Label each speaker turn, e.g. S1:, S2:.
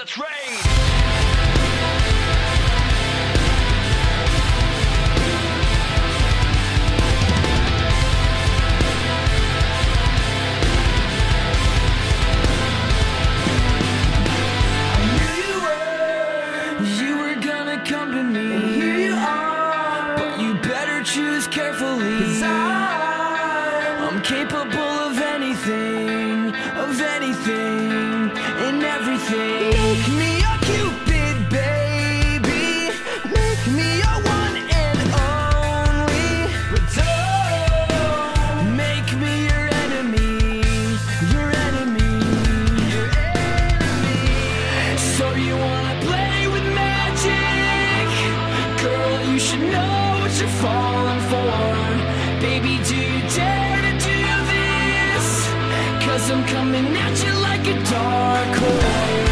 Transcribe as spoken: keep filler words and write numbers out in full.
S1: let's raid!
S2: Come to me, and here you are, but you better choose carefully, 'cause I, I'm capable of anything, of anything, and everything. Make me your Cupid, baby, make me your one and only, but don't make me your enemy, your enemy, your enemy. So you wanna play with magic? Girl, you should know what you're falling for. Baby, do you dare to do this? 'Cause I'm coming at you like a dark horse.